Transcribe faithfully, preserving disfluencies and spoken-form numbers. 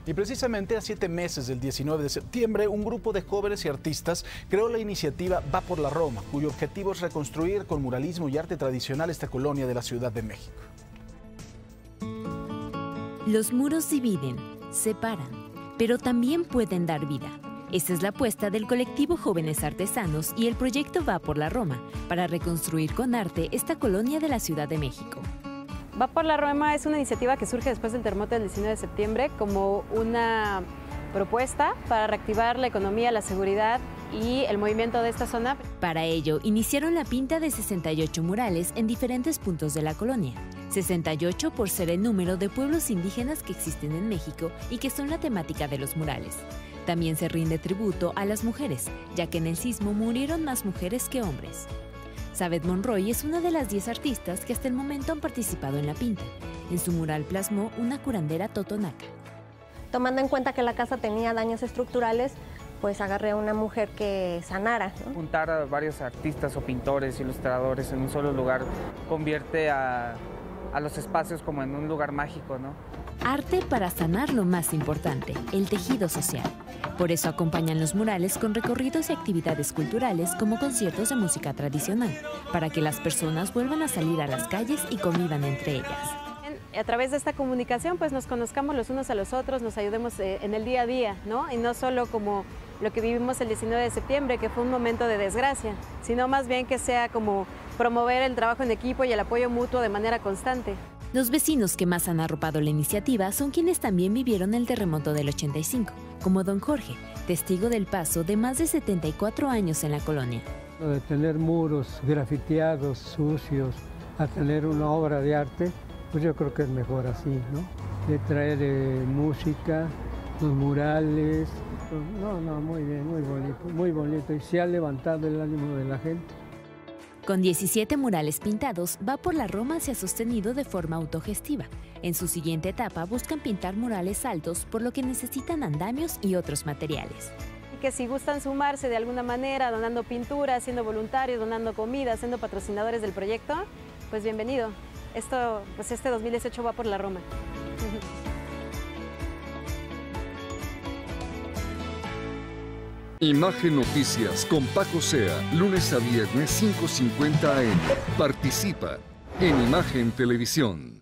Y precisamente a siete meses del diecinueve de septiembre, un grupo de jóvenes y artistas creó la iniciativa Va por la Roma, cuyo objetivo es reconstruir con muralismo y arte tradicional esta colonia de la Ciudad de México. Los muros dividen, separan, pero también pueden dar vida. Esta es la apuesta del colectivo Jóvenes Artesanos y el proyecto Va por la Roma, para reconstruir con arte esta colonia de la Ciudad de México. Va por la Roma es una iniciativa que surge después del terremoto del diecinueve de septiembre como una propuesta para reactivar la economía, la seguridad y el movimiento de esta zona. Para ello, iniciaron la pinta de sesenta y ocho murales en diferentes puntos de la colonia. sesenta y ocho por ser el número de pueblos indígenas que existen en México y que son la temática de los murales. También se rinde tributo a las mujeres, ya que en el sismo murieron más mujeres que hombres. Sabet Monroy es una de las diez artistas que hasta el momento han participado en la pinta. En su mural plasmó una curandera totonaca. Tomando en cuenta que la casa tenía daños estructurales, pues agarré a una mujer que sanara, ¿no? Juntar a varios artistas o pintores, ilustradores en un solo lugar convierte a, a los espacios como en un lugar mágico, ¿no? Arte para sanar lo más importante, el tejido social. Por eso acompañan los murales con recorridos y actividades culturales como conciertos de música tradicional, para que las personas vuelvan a salir a las calles y convivan entre ellas. A través de esta comunicación pues nos conozcamos los unos a los otros, nos ayudemos en el día a día, ¿no? Y no solo como lo que vivimos el diecinueve de septiembre, que fue un momento de desgracia, sino más bien que sea como promover el trabajo en equipo y el apoyo mutuo de manera constante. Los vecinos que más han arropado la iniciativa son quienes también vivieron el terremoto del ochenta y cinco, como don Jorge, testigo del paso de más de setenta y cuatro años en la colonia. De tener muros grafiteados, sucios, a tener una obra de arte, pues yo creo que es mejor así, ¿no? De traer eh, música, los murales, no, no, muy bien, muy bonito, muy bonito, y se ha levantado el ánimo de la gente. Con diecisiete murales pintados, Va por la Roma se ha sostenido de forma autogestiva. En su siguiente etapa buscan pintar murales altos, por lo que necesitan andamios y otros materiales. Que si gustan sumarse de alguna manera, donando pintura, siendo voluntarios, donando comida, siendo patrocinadores del proyecto, pues bienvenido. Esto, pues este dos mil dieciocho va por la Roma. Imagen Noticias con Paco Sea, lunes a viernes cinco cincuenta a eme. Participa en Imagen Televisión.